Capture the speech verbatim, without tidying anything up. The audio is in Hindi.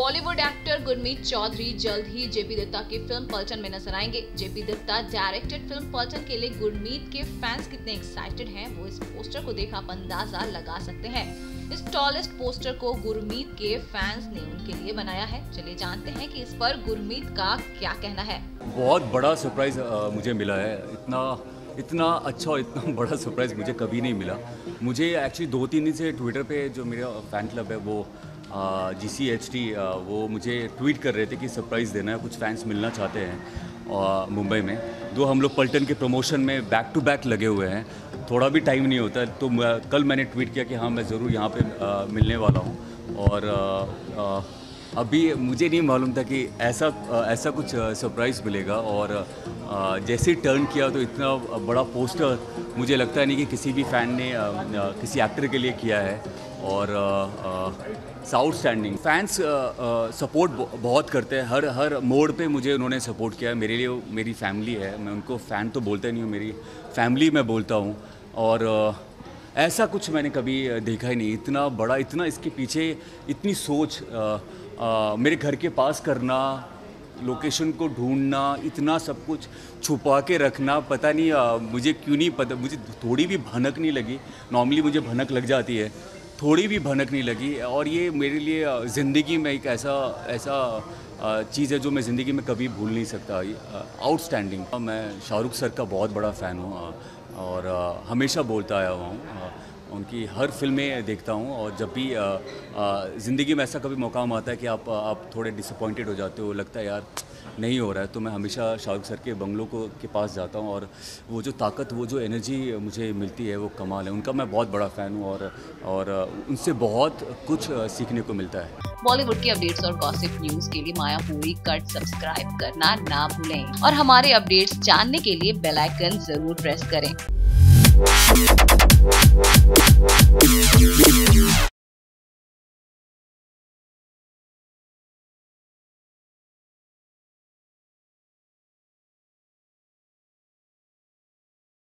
बॉलीवुड एक्टर गुरमीत चौधरी जल्द ही जेपी दत्ता की फिल्म पलटन में नजर आएंगे। जेपी दत्ता डायरेक्टेड फिल्म पलटन के लिए गुरमीत के फैंस कितने एक्साइटेड हैं, वो इस पोस्टर को देख आप अंदाजा लगा सकते हैं। इस टॉलेस्ट पोस्टर को गुरमीत के फैंस ने उनके लिए बनाया है। चलिए जानते हैं कि इस पर गुरमीत का क्या कहना है। बहुत बड़ा सरप्राइज मुझे मिला है। इतना इतना अच्छा और इतना बड़ा सरप्राइज़ मुझे कभी नहीं मिला। मुझे एक्चुअली दो तीन दिन से ट्विटर पे जो मेरा फ़ैन क्लब है वो जी सी एच टी वो मुझे ट्वीट कर रहे थे कि सरप्राइज़ देना है, कुछ फैंस मिलना चाहते हैं मुंबई में। दो हम लोग पलटन के प्रमोशन में बैक टू बैक लगे हुए हैं, थोड़ा भी टाइम नहीं होता। तो कल मैंने ट्वीट किया कि हाँ मैं ज़रूर यहाँ पे आ, मिलने वाला हूँ। और आ, आ, अभी मुझे नहीं मालूम था कि ऐसा ऐसा कुछ सरप्राइज़ मिलेगा। और जैसे टर्न किया तो इतना बड़ा पोस्टर मुझे लगता है नहीं कि किसी भी फ़ैन ने किसी एक्टर के लिए किया है। और आउटस्टैंडिंग फैंस सपोर्ट बहुत करते हैं, हर हर मोड़ पे मुझे उन्होंने सपोर्ट किया है। मेरे लिए मेरी फैमिली है, मैं उनको फ़ैन तो बोलता नहीं हूँ, मेरी फैमिली मैं बोलता हूँ। और ऐसा कुछ मैंने कभी देखा ही नहीं, इतना बड़ा, इतना इसके पीछे इतनी सोच, आ, आ, मेरे घर के पास करना, लोकेशन को ढूंढना, इतना सब कुछ छुपा के रखना, पता नहीं आ, मुझे क्यों नहीं पता, मुझे थोड़ी भी भनक नहीं लगी। नॉर्मली मुझे भनक लग जाती है, थोड़ी भी भनक नहीं लगी। और ये मेरे लिए ज़िंदगी में एक ऐसा ऐसा चीज़ है जो मैं ज़िंदगी में कभी भूल नहीं सकता। आउटस्टैंडिंग। मैं शाहरुख सर का बहुत बड़ा फ़ैन हूँ और हमेशा बोलता आया हुआ हूँ, उनकी हर फिल्में देखता हूँ। और जब भी ज़िंदगी में ऐसा कभी मौका आता है कि आप आप थोड़े डिसअपॉइंटेड हो जाते हो, लगता है यार नहीं हो रहा है, तो मैं हमेशा शाहरुख सर के बंगलों को के पास जाता हूँ। और वो जो ताकत, वो जो एनर्जी मुझे मिलती है, वो कमाल है। उनका मैं बहुत बड़ा फ़ैन हूँ और और उनसे बहुत कुछ सीखने को मिलता है। बॉलीवुड की अपडेट्स और गॉसिप न्यूज़ के लिए माया पूरी कट सब्सक्राइब करना ना भूलें और हमारे अपडेट्स जानने के लिए बेल आइकन जरूर प्रेस करें।